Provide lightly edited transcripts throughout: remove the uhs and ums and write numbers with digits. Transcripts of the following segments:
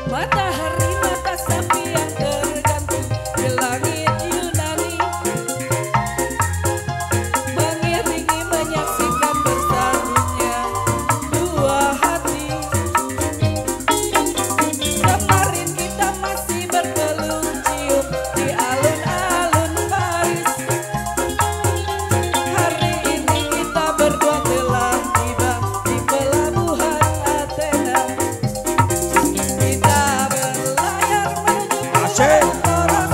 Matahari mata sapi yang tergantung di langit Yunani, mengiringi menyaksikan bersatunya dua hati. Kemarin kita masih bertelut cium di alun-alun Paris. Hari ini kita berdua telah tiba di pelabuhan Athena. Kita berlayar menuju pulau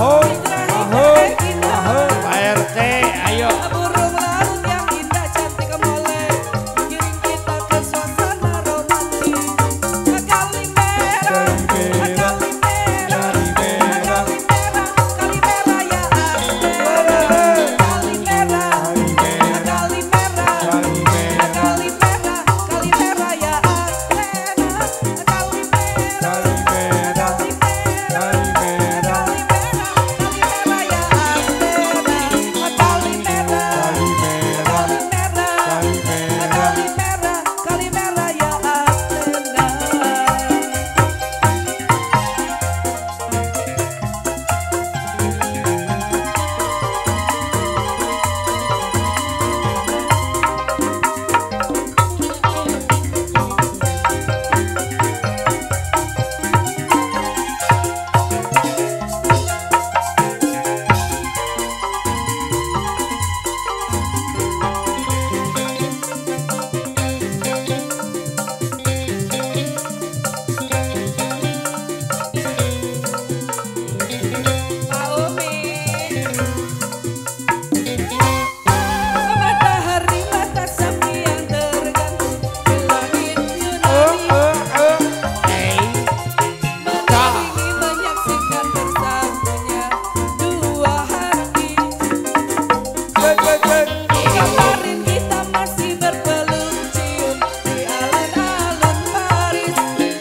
Pak RT, ayo. burung laut yang indah cantik molek mengiring kita ke suasana romantis. Kalimera, Kalimera, Kalimera, Kalimera ya Athena. Kalimera, Kalimera, Kalimera, Kalimera ya Athena. Kalimera, Kalimera ya Athena. Matahari mata sapi yang tergantung di langit Yunani, mengiringi menyaksikan bersatunya dua hati. Kemarin kita masih berpeluk cium di alun-alun Paris.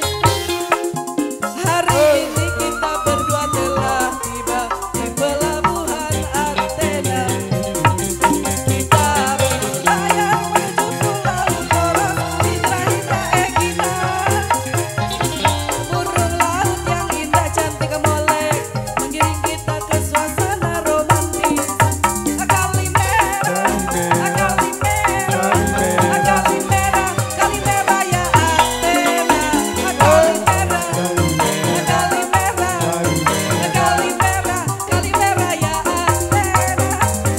Hari ini kita berdua telah tiba di pelabuhan Athena. Kita berlayar menuju pulau Koros di Trahita Egina. Burung laut yang indah cantik molek mengiring kita ke suasana romantis. Kalimera, Kalimera, Kalimera, Kalimera ya Athena. Kalimera, Kalimera, Kalimera, Kalimera ya Athena.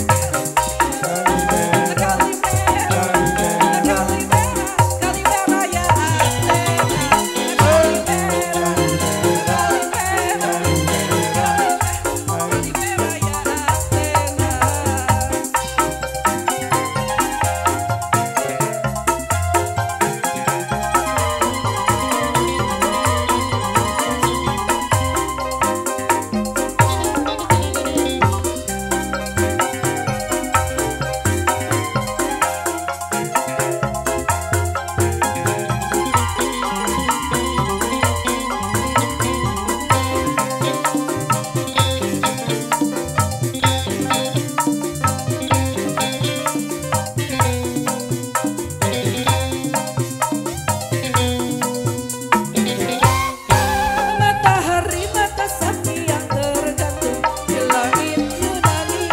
Matahari mata sapi yang tergantung di langit Yunani,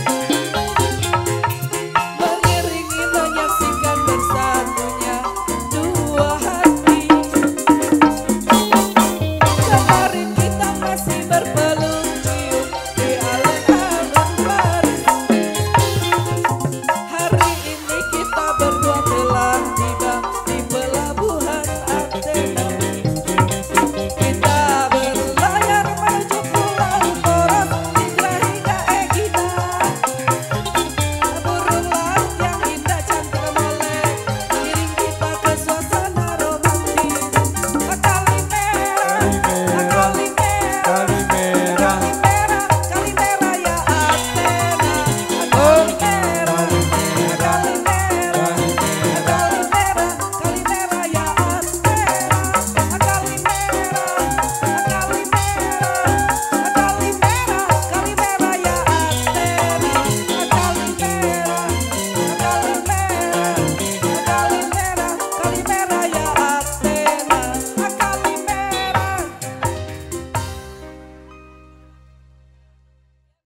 mengiringi menyaksikan bersatunya dua hati. Kemarin kita masih berpeluk cium di alun-alun Paris. Hari ini kita berdua telah tiba di pelabuhan Athena. Kita berlayar menuju pulau Koros di Trahita Egina. Burung laut yang indah cantik molek mengiring kita ke suasana romantis. Kalimera,